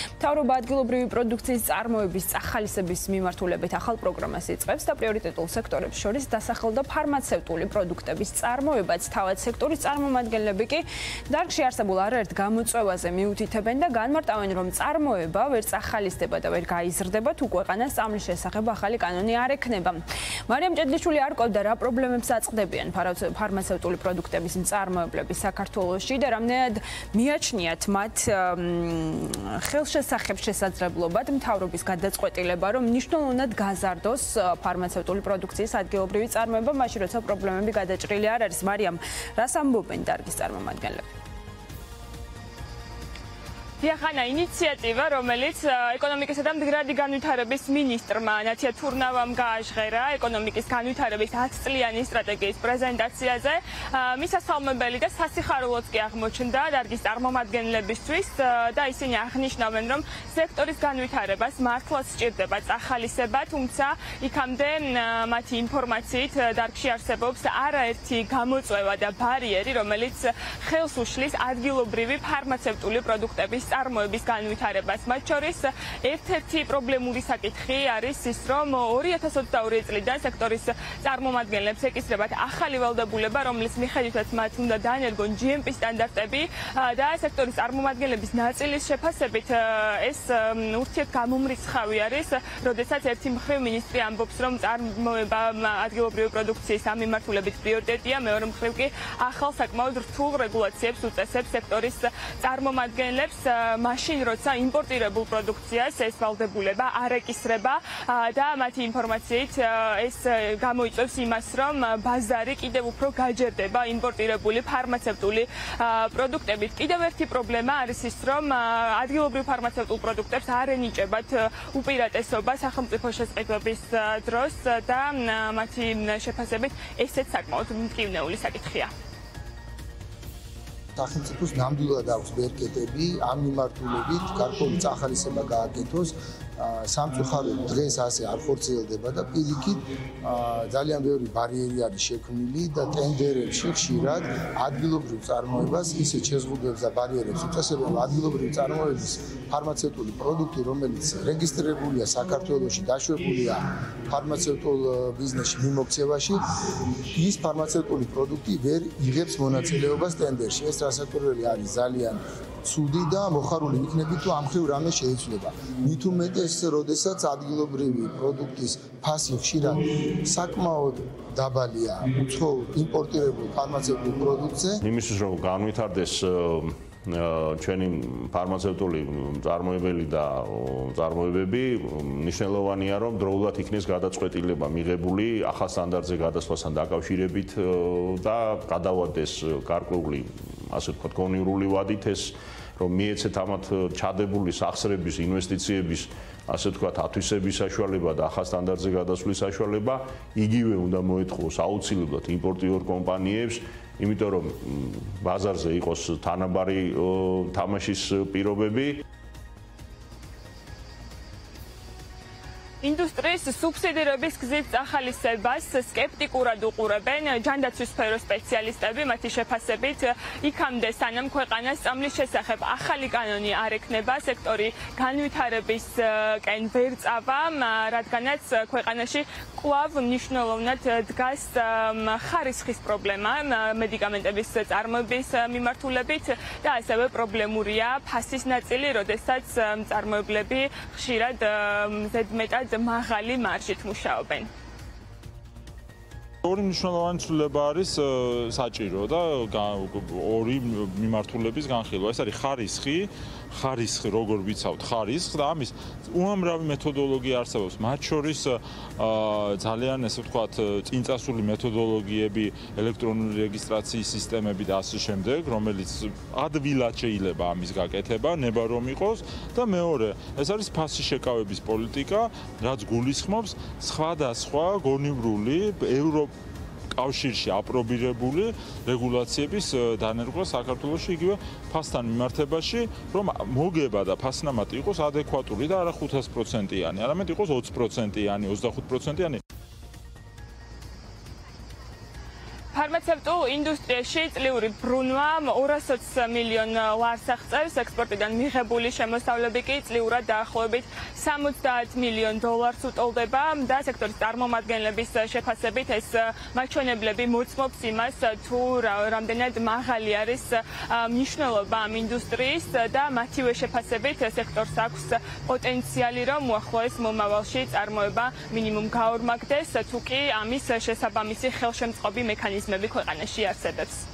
მთავრობა ადგილობრივი პროდუქციის წარმოების წახალისების მიმართულებით ახალ პროგრამას იწყებს და პრიორიტეტულ სექტორებს შორის დასახელ და ფარმაცევტული პროდუქტების წარმოებაც თავად სექტორის წარმომადგენლები კი დარგში არსებულ არაერთ გამოწვევაზე მიუთითებენ და განმარტავენ, რომ წარმოება ვერ წახალისდება და ვერ გაიზრდება, თუ ქვეყანას წამლის შესახებ ახალი კანონი არ ექნება. მარიამ ჭედლიშვილი არ ყოფდა რა პრობლემებს აწყდებიან ფარმაცევტული პროდუქტების მწარმოებლები საქართველოში და რამდენად მიაჩნიათ მათ ხელშესახებ შესაძლებლობად მთავრობის გადაწყვეტილება, რომ მნიშვნელოვნად გაზარდოს ფარმაცევტული პროდუქციის ადგილობრივი წარმოება, მაშინ როცა პრობლემები გადაჭრილი არ არის. მარიამ, რას ამბობენ დარგის წარმომადგენლები? Diakhana iniciativa, რომელიც ეკონომიკისა და მდგრადი განვითარების მინისტრმა ნათია თურნავამ გააჟღერა ეკონომიკის განვითარების 10 წლიანი სტრატეგიის პრეზენტაციაზე, მისასალმებელი და სასიხარულოც კი აღმოჩნდა დარგის წარმომადგენლებისთვის და ისინი აღნიშნავენ, რომ სექტორის განვითარებას მართლაც სჭირდება წახალისება, თუმცა იქამდე მათი ინფორმაციით დარგში არსებობს არაერთი გამოწვევა და ბარიერი, რომელიც ხელს უშლის ადგილობრივი ფარმაცევტული პროდუქტების წარმოების განვითარებას. მათ შორის ერთ-ერთი პრობლემური საკითხი არის ის, რომ 2022 წლიდან სექტორის წარმომადგენლებს ეკისრებათ ახალი ვალდებულება, რომლის მიხედვითაც მათ უნდა დაანერგონ GMP სტანდარტები და სექტორის წარმომადგენლების ნაწილის შეფასებით ეს ურთიერთგამომრიცხავი არის, როდესაც ერთი მხრივ მინისტრი ამბობს, რომ წარმოება ადგილობრივი პროდუქციის ამ მიმართულებით პრიორიტეტია, მეორე მხრივ კი ახალ საკმაოდ რთულ რეგულაციებს უწესებს სექტორის წარმომადგენლებს. მაშინ როცა იმპორტირებულ პროდუქციას ეს ვალდებულება არ ეკისრება და მათი ინფორმაციით ეს გამოიწვევს იმას, რომ ბაზარი კიდევ უფრო გაჯერდება იმპორტირებული ფარმაცევტული პროდუქტებით. კიდევ ერთი პრობლემა არის ის, რომ ადგილობრივ ფარმაცევტულ პროდუქტებს არ ენიჭებათ უპირატესობა სახელმწიფო შესყიდვების დროს და მათი შეფასებით ესეც საკმაოდ მტკივნეული საკითხია. სახელმწიფოს ნამდვილად აქვს ბერკეტები ამ მიმართულებით, გარკვეული წახალისება გააკეთოს. სამწუხაროდ დღეს ასე არ ხორციელდება და პირიქით ძალიან ბევრი ბარიერი არის შექმნილი და ტენდერებში ხშირად ადგილობრივ წარმოებას ისე შეზღუდვებს და ბარიერებს უწესებენ, რომ ადგილობრივი წარმოების ფარმაცევტული პროდუქტი, რომელიც რეგისტრირებულია საქართველოში, დაშვებულია ფარმაცევტულ ბიზნესში მიმოქცევაში, ის ფარმაცევტული პროდუქტი ვერ იღებს მონაწილეობას ტენდერში. ეს რასაკვირველი არის ძალიან ცუდი და მოხარული იქნები თუ ამ ხრივ რამე შეიცვლება. მით უმეტეს, როდესაც ადგილობრივი პროდუქტის ფასი ხშირად საკმაოდ დაბალია უცხოურ იმპორტირებულ ფარმაცევტულ პროდუქტზე. იმისთვის რომ განვითარდეს ჩვენი ფარმაცევტული წარმოებელი და წარმოებები, მნიშვნელოვანია რომ დროულად იქნეს გადაწყვეტილება მიღებული ახალ სტანდარტზე გადასვლასთან დაკავშირებით და გადავადეს გარკვეული, ასე ვთქვათ, კონიურული ვადით ეს რომ მიეცეთ ამათ ჩადებული სახსრების ინვესტიციების, ასე ვთქვათ, ათვისების საშუალება და ახალ სტანდარტზე გადასვლის საშუალება, იგივე უნდა მოეთხოვოს აუცილებლად იმპორტიორ კომპანიებს, იმიტომ რომ ბაზარზე იყოს თანაბარი თამაშის პირობები. ინდუსტრიის სუბსიდირების გზით წახალისებას სკეპტიკურად უყურებენ ჯანდაცვის სფეროს სპეციალისტები, მათი შეფასებით იქამდე სანამ ქვეყანას წამლის შესახებ ახალი კანონი არ ექნება, სექტორი განვითარებისკენ ვერ წავა, რადგანაც ქვეყანაში კვლავ მნიშვნელოვნად დგას ხარისხის პრობლემა მედიკამენტების წარმოების მიმართულებით და ასევე პრობლემურია ფასის ნაწილი, როდესაც მწარმოებლები ხშირად ზედმეტად მაღალი მარჟით მუშაობენ. ორი მნიშვნელოვანი ცვლილება არის საჭირო და ორი მიმართულების განხილვა. ეს არის ხარისხი, როგორ ვიცავთ ხარისხს და ამის უამრავი მეთოდოლოგია არსებობს. მათ შორის ძალიან, ესე ვთქვათ, წინწასული მეთოდოლოგიები, ელექტრონული რეგისტრაციის სისტემები და ასე შემდეგ, რომელიც ადვილად შეიძლება ამის გაკეთება, ნება რომ იყოს და მეორე, ეს არის ფასის შეკავების პოლიტიკა, რაც გულისხმობს სხვადასხვა გონივრული კავშირში აპრობირებული რეგულაციების დანერგვა საქართველოში იგივე ფასთან მიმართებაში, რომ მოგება და ფასნამატი იყოს ადეკვატური და არა 500%-იანი, არამედ იყოს 20%-იანი, 25%-იანი. ფარმაცევტულ ინდუსტრიაში წლიური ბრუნვა 220 მილიონ ლარს აღწევს, ექსპორტიდან მიღებული შემოსავლები კი წლიურად დაახლოებით 70 მილიონ დოლარს უტოლდება და სექტორის წარმომადგენლების შეფასებით ეს მაჩვენებლები მოწმობს იმას, თუ რამდენად მაღალი არის მნიშვნელობა ამ ინდუსტრიის და მათივე შეფასებით სექტორს აქვს პოტენციალი, რომ უახლოეს მომავალში წარმოება მინიმუმ გაორმაგდეს, თუ კი ამის შესაბამისი ხელშემწყობი მექანიზმები ქვეყანაში არსებობს.